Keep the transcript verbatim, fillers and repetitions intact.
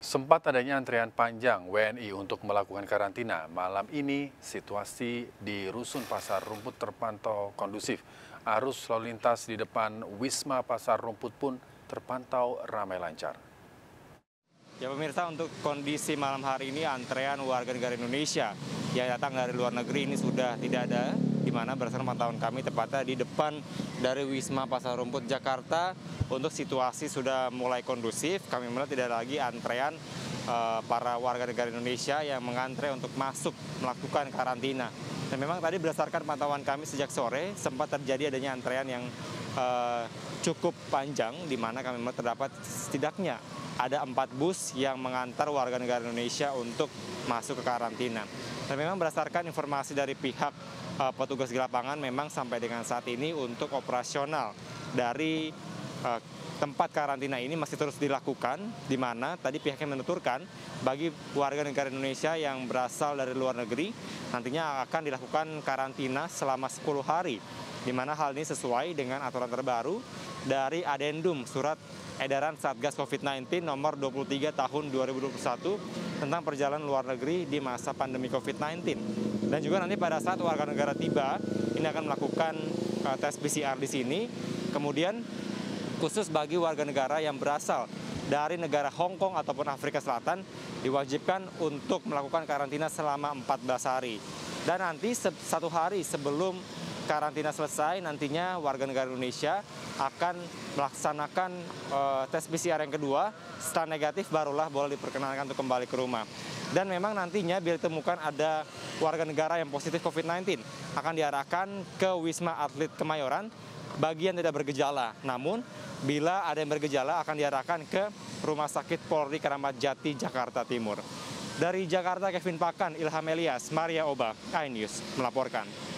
Sempat adanya antrean panjang W N I untuk melakukan karantina. Malam ini situasi di Rusun Pasar Rumput terpantau kondusif. Arus lalu lintas di depan Wisma Pasar Rumput pun terpantau ramai lancar. Ya pemirsa, untuk kondisi malam hari ini antrean warga negara Indonesia yang datang dari luar negeri ini sudah tidak ada, di mana berdasarkan pantauan kami tepatnya di depan dari Wisma Pasar Rumput Jakarta untuk situasi sudah mulai kondusif. Kami melihat tidak ada lagi antrean uh, para warga negara Indonesia yang mengantre untuk masuk melakukan karantina. Dan memang tadi berdasarkan pantauan kami sejak sore sempat terjadi adanya antrean yang uh, cukup panjang, di mana kami melihat terdapat setidaknya ada empat bus yang mengantar warga negara Indonesia untuk masuk ke karantina. Dan memang berdasarkan informasi dari pihak uh, petugas di lapangan, memang sampai dengan saat ini untuk operasional dari uh, tempat karantina ini masih terus dilakukan, di mana tadi pihaknya menuturkan bagi warga negara Indonesia yang berasal dari luar negeri nantinya akan dilakukan karantina selama sepuluh hari, di mana hal ini sesuai dengan aturan terbaru dari Adendum Surat Edaran Satgas COVID sembilan belas nomor dua puluh tiga tahun dua ribu dua puluh satu tentang perjalanan luar negeri di masa pandemi COVID sembilan belas. Dan juga nanti pada saat warga negara tiba, ini akan melakukan uh, tes P C R di sini. Kemudian khusus bagi warga negara yang berasal dari negara Hong Kong ataupun Afrika Selatan diwajibkan untuk melakukan karantina selama empat belas hari. Dan nanti satu hari sebelum karantina selesai, nantinya warga negara Indonesia akan melaksanakan uh, tes P C R yang kedua. Setelah negatif barulah boleh diperkenankan untuk kembali ke rumah. Dan memang nantinya bila ditemukan ada warga negara yang positif COVID sembilan belas akan diarahkan ke Wisma Atlet Kemayoran bagi yang tidak bergejala. Namun bila ada yang bergejala akan diarahkan ke Rumah Sakit Polri Kramat Jati, Jakarta Timur. Dari Jakarta, Kevin Pakan, Ilham Elias, Maria Oba, iNews melaporkan.